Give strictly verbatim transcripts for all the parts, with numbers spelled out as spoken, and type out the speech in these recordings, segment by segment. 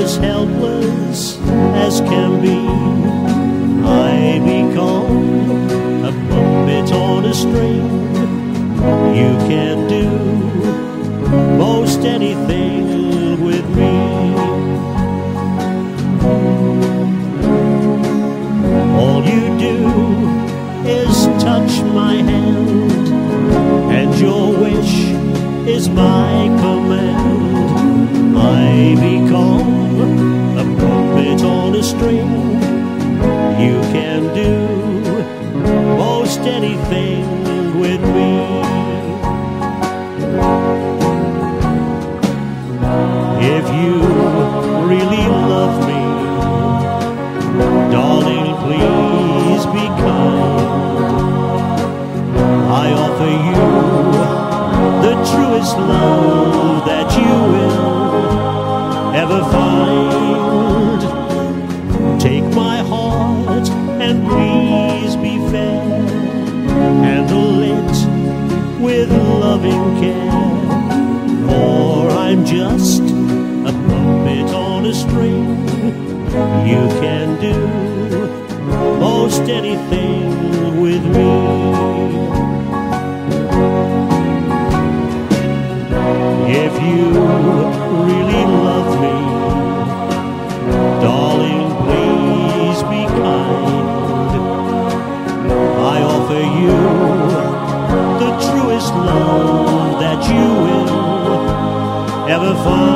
as helpless as can be. I become a puppet on a string. You can do most anything with me. All you do is touch my hand, and your wish is my command. I become a puppet on a string. You can do most anything with me. If you really love me, darling, please be kind. I offer you the truest love that you will ever find. Take my heart and please be fair. Handle it with loving care. For I'm just a puppet on a string. You can do most anything with me. If you really love me, darling, please be kind. I offer you the truest love that you will ever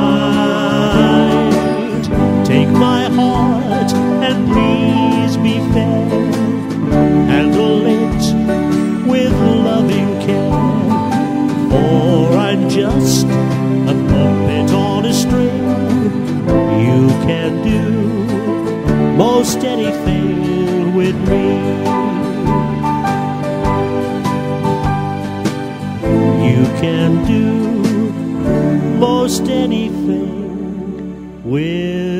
find. Take my heart and please be fair. Handle it with loving care. For I'm just a puppet on a string. You can do most anything with me. You can do most anything with